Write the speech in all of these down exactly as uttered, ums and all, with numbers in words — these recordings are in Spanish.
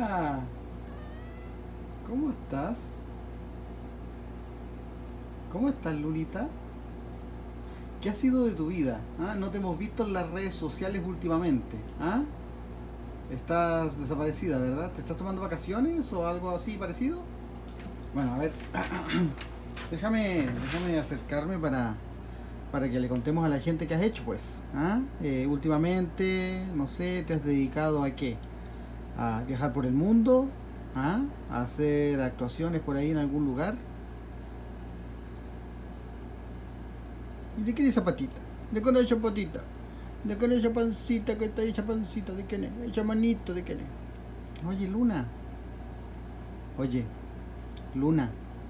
Luna, ¿cómo estás? ¿Cómo estás, Lunita? ¿Qué ha sido de tu vida? ¿Ah? No te hemos visto en las redes sociales últimamente. ¿Ah? Estás desaparecida, ¿verdad? ¿Te estás tomando vacaciones o algo así parecido? Bueno, a ver, déjame, déjame acercarme para, para que le contemos a la gente qué has hecho, pues. ¿Ah? Eh, últimamente, no sé, ¿te has dedicado a qué? ¿A viajar por el mundo? ¿Ah? ¿A hacer actuaciones por ahí en algún lugar? ¿Y de quién es esa patita? ¿De quién es esa patita? ¿De quién es esa pancita que está ahí, esa pancita? ¿De quién es? Esa manito, ¿de quién es? Oye, Luna. Oye, Luna.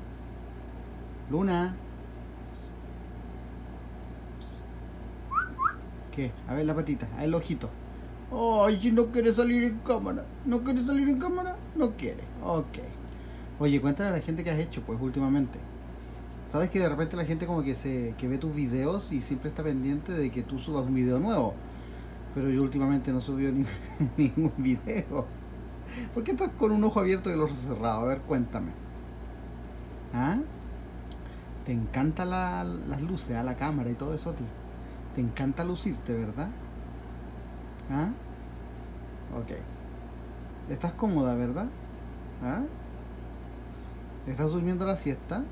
Luna. Psst, psst. ¿Qué? A ver la patita, a ver el ojito. Ay, si no quiere salir en cámara. ¿No quiere salir en cámara? No quiere. Ok. Oye, cuéntale a la gente qué has hecho, pues, últimamente. Sabes que de repente la gente como que se que ve tus videos y siempre está pendiente de que tú subas un video nuevo. Pero yo últimamente no subí ni, ningún video. ¿Por qué estás con un ojo abierto y el otro cerrado? A ver, cuéntame. ¿Ah? Te encanta la, las luces, a la cámara y todo eso a ti. Te encanta lucirte, ¿verdad? ¿Ah? Ok. Estás cómoda, ¿verdad? ¿Ah? ¿Estás durmiendo la siesta?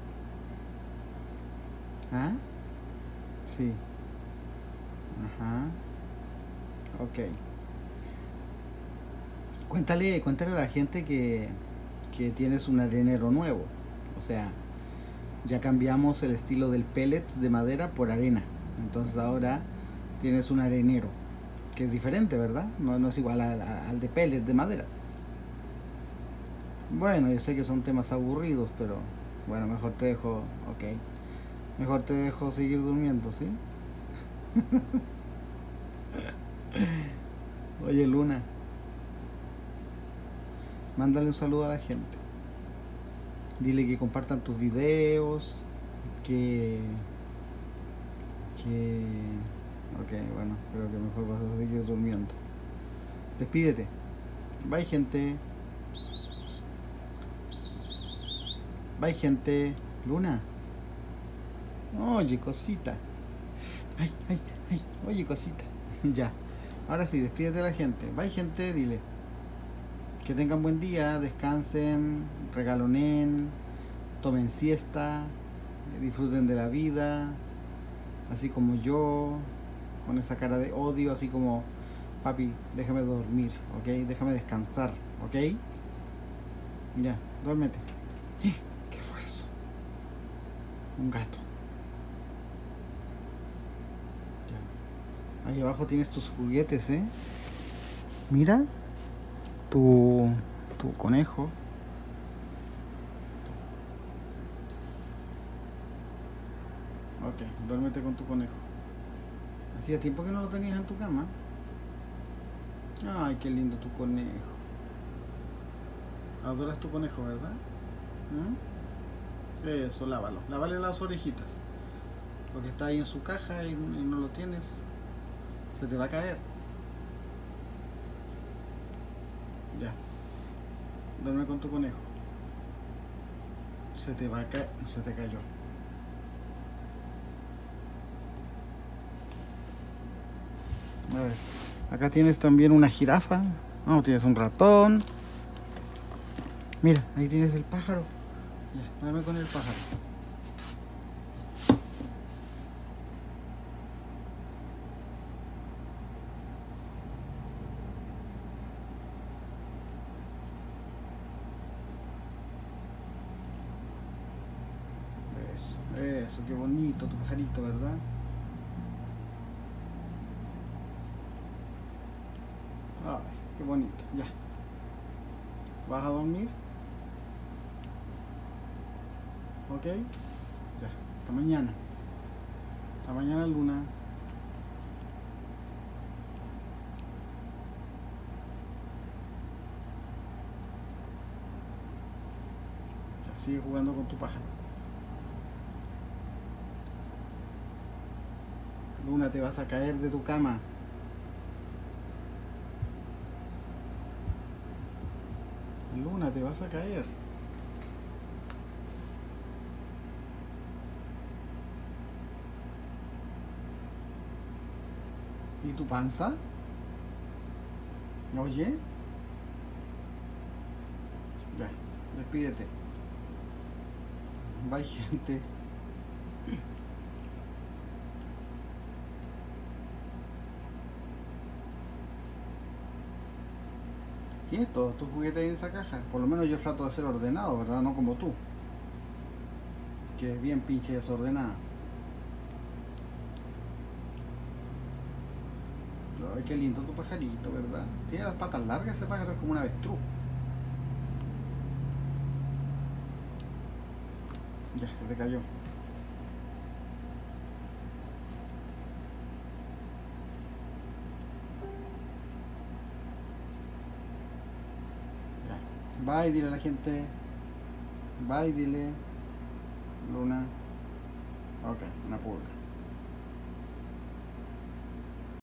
¿Ah? Sí. Ajá. Ok. Cuéntale, cuéntale a la gente que, que tienes un arenero nuevo. O sea, ya cambiamos el estilo del pellets de madera por arena. Entonces ahora tienes un arenero, que es diferente, ¿verdad? No, no es igual al, al de pellets de madera. Bueno, yo sé que son temas aburridos, pero bueno, mejor te dejo, ok. Mejor te dejo seguir durmiendo, ¿sí? Oye, Luna, mándale un saludo a la gente. Dile que compartan tus videos, que que... Ok, bueno, creo que mejor vas a seguir durmiendo. Despídete. Bye, gente. Bye, gente. Luna. Oye, cosita. Ay, ay, ay. Oye, cosita. Ya. Ahora sí, despídete de la gente. Bye, gente. Dile. Que tengan buen día. Descansen. Regalonen. Tomen siesta. Disfruten de la vida. Así como yo, con esa cara de odio, así como, papi, déjame dormir, ¿ok? Déjame descansar, ¿ok? Ya, duérmete. ¡Eh! ¿Qué fue eso? Un gato. Ya. Ahí abajo tienes tus juguetes, ¿eh? Mira, tu, tu conejo. Ok, duérmete con tu conejo. Hacía tiempo que no lo tenías en tu cama. Ay, qué lindo tu conejo. Adoras tu conejo, ¿verdad? ¿Mm? Eso, lávalo. Lávale las orejitas. Porque está ahí en su caja y, y no lo tienes. Se te va a caer. Ya. Duerme con tu conejo. Se te va a caer. Se te cayó. A ver. Acá tienes también una jirafa. No, tienes un ratón. Mira, ahí tienes el pájaro. Ya, duerme con el pájaro. Eso, eso, qué bonito tu pajarito, ¿verdad? Ay, qué bonito, ya. ¿Vas a dormir? ¿Ok? Ya, hasta mañana. Hasta mañana, Luna. Ya, sigue jugando con tu pájaro. Luna, te vas a caer de tu cama. Luna, te vas a caer. ¿Y tu panza? Oye. Ya, despídete. Bye, gente. Tienes todos tus juguetes en esa caja. Por lo menos yo trato de ser ordenado, ¿verdad? No como tú, que es bien pinche desordenada. Ay, qué lindo tu pajarito, ¿verdad? Tiene las patas largas, ese pájaro es como un avestruz. Ya, se te cayó. Ya. Bye, dile a la gente. Bye, dile. Luna. Ok, una pulga.